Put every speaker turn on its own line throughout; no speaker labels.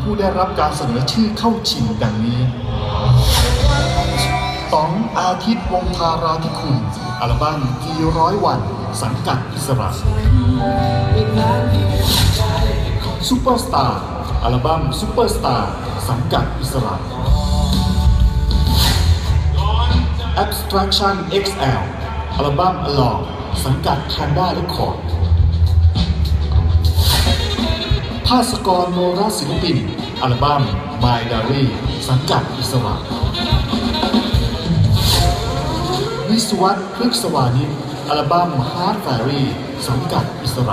ผู้ได้รับการเสนอชื่อเข้าชิงดังนี้ต๋องอาทิตย์วงศ์ธาราธิคุณอัลบั้ม400 วันสังกัดอิสระซูเปอร์สตาร์อัลบั้มซูเปอร์สตาร์สังกัดอิสระ Abstraction XL อัลบั้ม Along สังกัด Panda Record ภาสกรโมราศิลปินอัลบั้ม My Diary สังกัดอิสระวิศวัตพฤกษวานิชอัลบั้ม Heart Fairy สังกัดอิสระ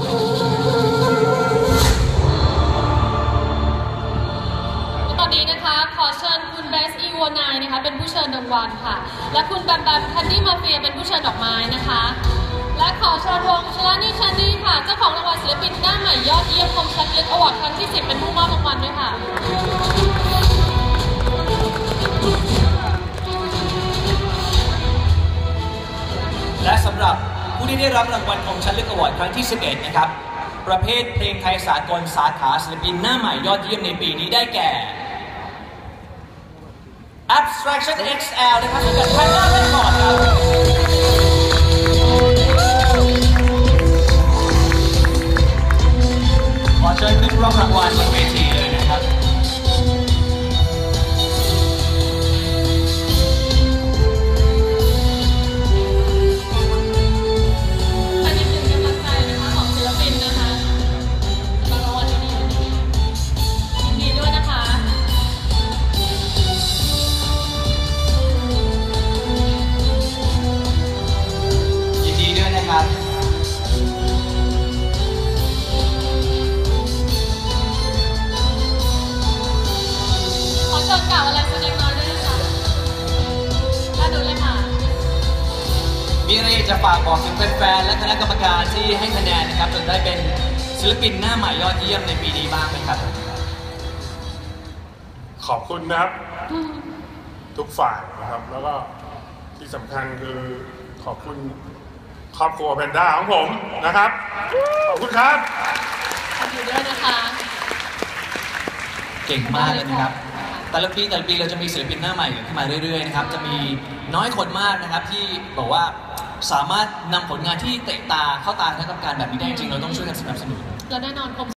ตอนนี้นะคะขอเชิญคุณเบสอีโวนายนะคะเป็นผู้เชิญรางวัลค่ะและคุณแบมแบมแคนดี้มาเฟียเป็นผู้เชิญดอกไม้นะคะและขอเชิญวงชลานีชันนี่ค่ะเจ้าของรางวัลศิลปินหน้าใหม่ยอดเยี่ยมคมชัดลึกอวอร์ดครั้งที่10เป็นผู้มอบรางวัลด้วยค่ะ
และสำหรับผู้ที่ได้รับรางวัลคมชัดลึกอวอร์ดครั้งที่11นะครับประเภทเพลงไทยสากลสาขาศิลปินหน้าใหม่ยอดเยี่ยมในปีนี้ได้แก่ Abstraction XL นะครับสังกัด Panda Record ครับขอเชิญขึ้นรับรางวัลบนเวทีเลยนะครับมีอะไรจะฝากบอกถึงแฟนๆและคณะกรรมการที่ให้คะแนนนะครับจนได้เป็นศิลปินหน้าใหม่ยอดเยี่ยมในปีนี้บ้างไหมครับ
ขอบคุณนะครับทุกฝ่ายนะครับแล้วก็ที่สำคัญคือขอบคุณครอบครัวแพนด้าของผมนะครับขอบคุณครับ
ขอบคุณด้วยนะคะ
เก่งมากเลยนะครับแต่ละปีเราจะมีศิลปินหน้าใหม่ขึ้นมาเรื่อยๆนะครับจะมีน้อยคนมากนะครับที่บอกว่าสามารถนำผลงานที่เตะตาเข้าตาคณะกรรมการแบบนี้ได้จริงเราต้องช่วยกันสนับสนุน
และแน่นอน